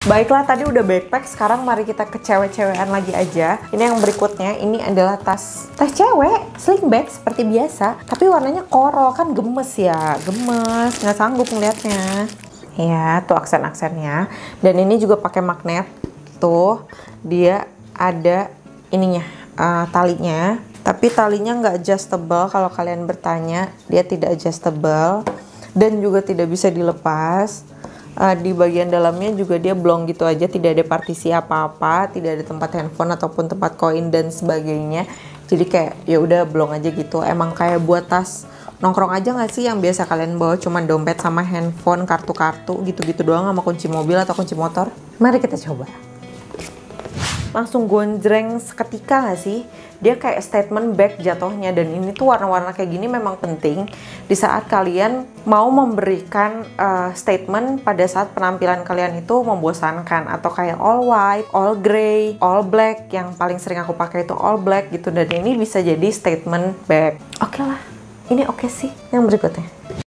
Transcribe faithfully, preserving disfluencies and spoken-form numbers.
Baiklah, tadi udah backpack, sekarang mari kita ke cewek-cewekan lagi aja. Ini yang berikutnya, ini adalah tas tas cewek, sling bag seperti biasa, tapi warnanya coral, kan gemes ya, gemes, nggak sanggup ngeliatnya. Ya, tuh aksen-aksennya. Dan ini juga pakai magnet, tuh dia ada ininya, uh, talinya. Tapi talinya nggak adjustable, kalau kalian bertanya, dia tidak adjustable dan juga tidak bisa dilepas. Uh, di bagian dalamnya juga dia blong gitu aja, tidak ada partisi apa-apa, tidak ada tempat handphone ataupun tempat koin dan sebagainya. Jadi kayak ya udah blong aja gitu. Emang kayak buat tas nongkrong aja nggak sih yang biasa kalian bawa, cuman dompet sama handphone, kartu-kartu gitu-gitu doang sama kunci mobil atau kunci motor. Mari kita coba. Langsung gonjreng seketika nggak sih? Dia kayak statement bag jatuhnya, dan ini tuh warna-warna kayak gini memang penting di saat kalian mau memberikan uh, statement pada saat penampilan kalian itu membosankan, atau kayak all white, all grey, all black, yang paling sering aku pakai itu all black gitu, dan ini bisa jadi statement bag. Oke lah, ini oke sih. Yang berikutnya.